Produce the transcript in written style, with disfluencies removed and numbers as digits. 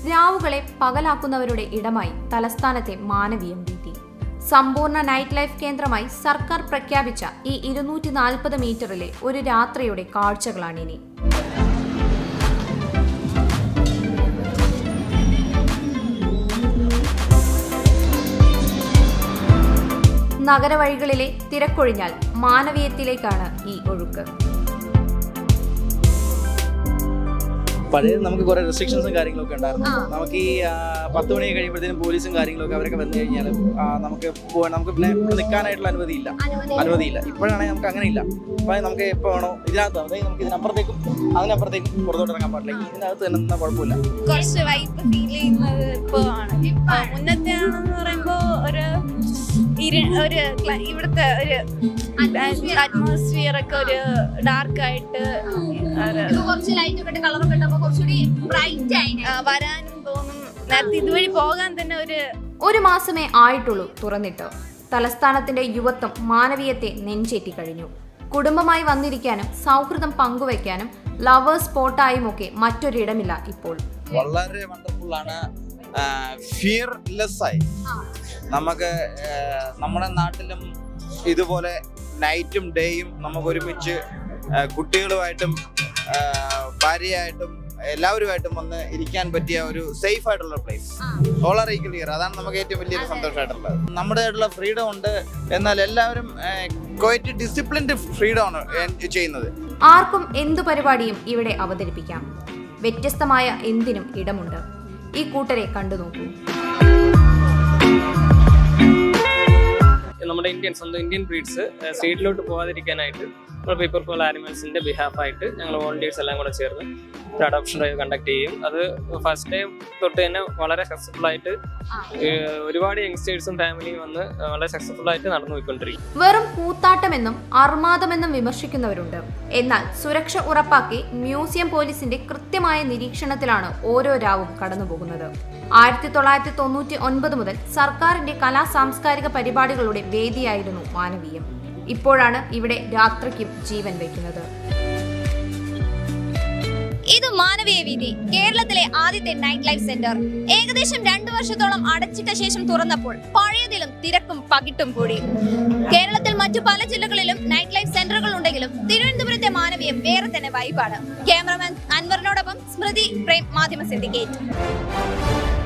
രാവുകളെ പകലാക്കുന്നവരുടെ ഇടമായി തലസ്ഥാനത്തെ മാനവീയം വീഥി. സമ്പൂർണ്ണ night life കേന്ദ്രമായി സർക്കാർ പ്രഖ്യാപിച്ച ഈ 240 മീറ്ററിലെ ഒരു രാത്രിയുടെ കാഴ്ചകളാണിനി. നഗരവഴികളിലെ തിരക്കൊഴിഞ്ഞാൽ മാനവീയത്തിലേക്കാണ് ഈ ഒഴുക്ക്. പഴയ നമുക്ക് കുറെ റെസ്ട്രിക്ഷൻസും കാര്യങ്ങളൊക്കെ ഉണ്ടായിരുന്നു. നമുക്ക് ഈ 10 മണി കഴിയുമ്പോഴത്തേനും പോലീസും കാര്യങ്ങളൊക്കെ അവരൊക്കെ വന്നു കഴിഞ്ഞാൽ നമുക്ക് പിന്നെ നിൽക്കാനായിട്ടുള്ള അനുമതിയില്ല. ഇപ്പോഴാണെങ്കിൽ നമുക്ക് അങ്ങനെ ഇല്ല. ഇപ്പൊ നമുക്ക് എപ്പോ വേണോ ഇതിനകത്ത്, അതായത് നമുക്ക് ഇതിനപ്പുറത്തേക്കും അതിനപ്പുറത്തേക്കും പുറത്തോട്ട് ഇറങ്ങാൻ പാടില്ല. ഇതിനകത്ത് തന്നെ നിന്നാൽ കുഴപ്പമില്ല. കുറച്ച് വൈബ് ഫീൽ ചെയ്യുന്നത് ഇപ്പോ ആണ്. മുന്നത്തെ ആണെന്ന് പറയുമ്പോ ഇവിടുത്തെ ഒരു അറ്റ്മോസ്ഫിയർ ഒക്കെ ഒരു ഡാർക്ക് ആയിട്ട് വരാനും തോന്നും. നേരത്തെ ഇതുവഴി പോകാൻ തന്നെ ഒരു മാസമേ ആയിട്ടുള്ളൂ തുറന്നിട്ട്. തലസ്ഥാനത്തിന്റെ യുവത്വം മാനവീയത്തെ നെഞ്ചേറ്റി കഴിഞ്ഞു. കുടുംബമായി വന്നിരിക്കാനും സൗഹൃദം പങ്കുവയ്ക്കാനും ലവേഴ്സ് സ്പോട്ടായും ഒക്കെ മറ്റൊരിടമില്ല ഇപ്പോൾ. വളരെ വണ്ടർഫുൾ ആണ്. ഫിയർലെസ് ആയി നമുക്ക് നമ്മുടെ നാട്ടിലും ഇതുപോലെ നൈറ്റും ഡേയും നമുക്ക് ഒരുമിച്ച് കുട്ടികളുമായിട്ടും ഭാര്യയായിട്ടും എല്ലാവരുമായിട്ടും വന്ന് ഇരിക്കാൻ പറ്റിയ ഒരു സേഫ് ആയിട്ടുള്ള പ്ലേസ്. വളരെ ക്ലിയർ. അതാണ് നമുക്ക് ഏറ്റവും വലിയൊരു സന്തോഷമായിട്ടുള്ളത്. നമ്മുടേതായിട്ടുള്ള ഫ്രീഡം ഉണ്ട്, എന്നാൽ എല്ലാവരും ക്വൈറ്റ് ഡിസിപ്ലിൻഡ് ഫ്രീഡം ആണ് ചെയ്യുന്നത്. ആർക്കും എന്തു പരിപാടിയും ഇവിടെ അവതരിപ്പിക്കാം. വ്യത്യസ്തമായ എന്തിനും ഇടമുണ്ട്. ഈ കൂട്ടരെ കണ്ടു നോക്കൂ. നമ്മുടെ സ്വന്തം ഇന്ത്യൻ ബ്രീഡ്സ് സ്ട്രീറ്റിലോട്ട് പോകാതിരിക്കാനായിട്ട് നമ്മൾ പേപ്പർ ഫോൾ ആനിമൽസിന്റെ ബിഹാഫായിട്ട് ഞങ്ങൾ വോളണ്ടിയേഴ്സ് എല്ലാം കൂടെ ചേർന്ന് ഒരു അഡോപ്ഷൻ ഡ്രൈവ് കണ്ടക്ട് ചെയ്യും. അത് ഫസ്റ്റ് ഡേ തൊട്ട് തന്നെ വളരെ സക്സസ്ഫുൾ ആയിട്ട് ഒരുപാട് യങ്സ്റ്റേഴ്സും ഫാമിലിയും വന്ന് വളരെ സക്സസ്ഫുൾ ആയിട്ട് നടന്നു പോയിക്കൊണ്ടിരിക്കും. വെറും കൂത്താട്ടമെന്നും അർമാദമെന്നും വിമർശിക്കുന്നവരുണ്ട്. എന്നാൽ സുരക്ഷ ഉറപ്പാക്കി മ്യൂസിയം പോലീസിന്റെ കൃത്യമായ നിരീക്ഷണത്തിലാണ് ഓരോ രാവും കടന്നുപോകുന്നത്. 1999 മുതൽ സർക്കാരിന്റെ കലാ സാംസ്കാരിക പരിപാടികളുടെ വേദിയായിരുന്നു മാനവീയം. ഇപ്പോഴാണ് ഇവിടെ രാത്രിക്കും ജീവൻ വയ്ക്കുന്നത്. ഇത് മാനവീയ വീഥി, കേരളത്തിലെ ആദ്യത്തെ നൈറ്റ് ലൈഫ് സെന്റർ. ഏകദേശം 2 വർഷത്തോളം അടച്ചിട്ട ശേഷം തുറന്നപ്പോൾ പഴയതിലും തിരക്കും പകിട്ടും കൂടി. കേരളത്തിൽ മറ്റു പല ജില്ലകളിലും നൈറ്റ് ലൈഫ് സെന്ററുകൾ ഉണ്ടെങ്കിലും തിരുവനന്തപുരത്തെ മാനവീയം വേറെ തന്നെ വൈബാണ്. ക്യാമറമാൻ അൻവറിനോടൊപ്പം സ്മൃതി പ്രേം, മാധ്യമ സിൻഡിക്കേറ്റ്.